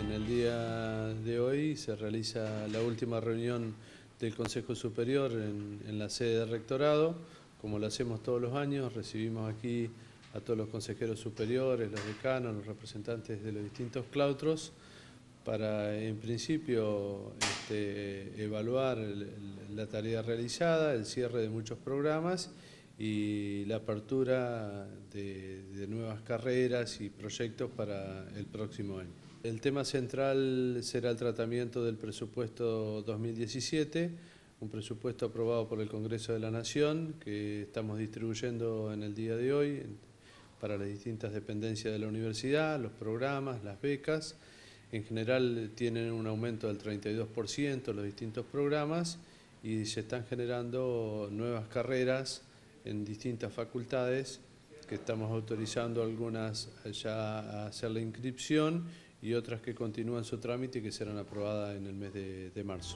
En el día de hoy se realiza la última reunión del Consejo Superior en la sede del Rectorado. Como lo hacemos todos los años, recibimos aquí a todos los consejeros superiores, los decanos, los representantes de los distintos claustros, para en principio evaluar la tarea realizada, el cierre de muchos programas y la apertura de nuevas carreras y proyectos para el próximo año. El tema central será el tratamiento del presupuesto 2017, un presupuesto aprobado por el Congreso de la Nación que estamos distribuyendo en el día de hoy para las distintas dependencias de la universidad, los programas, las becas. En general tienen un aumento del 32% los distintos programas y se están generando nuevas carreras en distintas facultades que estamos autorizando algunas ya a hacer la inscripción y otras que continúan su trámite y que serán aprobadas en el mes de marzo.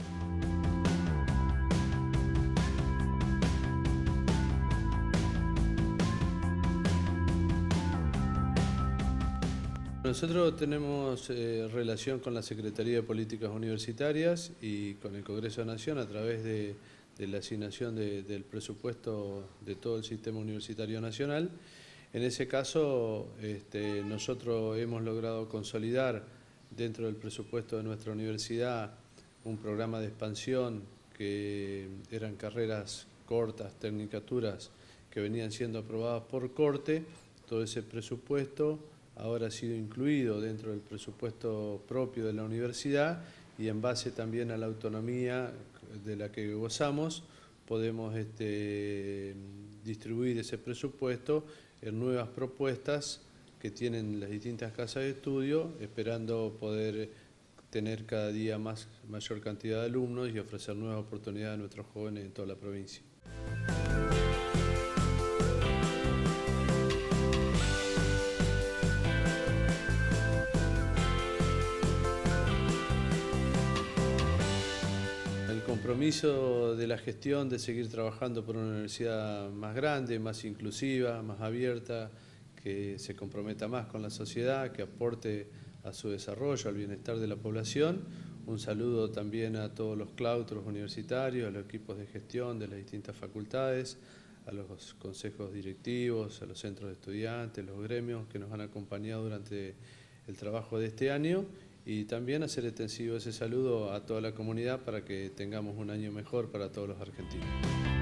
Nosotros tenemos relación con la Secretaría de Políticas Universitarias y con el Congreso de la Nación a través de la asignación del presupuesto de todo el sistema universitario nacional. En ese caso, nosotros hemos logrado consolidar dentro del presupuesto de nuestra universidad un programa de expansión que eran carreras cortas, tecnicaturas que venían siendo aprobadas por corte. Todo ese presupuesto ahora ha sido incluido dentro del presupuesto propio de la universidad y en base también a la autonomía de la que gozamos podemos distribuir ese presupuesto en nuevas propuestas que tienen las distintas casas de estudio, esperando poder tener cada día mayor cantidad de alumnos y ofrecer nuevas oportunidades a nuestros jóvenes en toda la provincia. El compromiso de la gestión de seguir trabajando por una universidad más grande, más inclusiva, más abierta, que se comprometa más con la sociedad, que aporte a su desarrollo, al bienestar de la población. Un saludo también a todos los claustros universitarios, a los equipos de gestión de las distintas facultades, a los consejos directivos, a los centros de estudiantes, los gremios que nos han acompañado durante el trabajo de este año, y también hacer extensivo ese saludo a toda la comunidad para que tengamos un año mejor para todos los argentinos.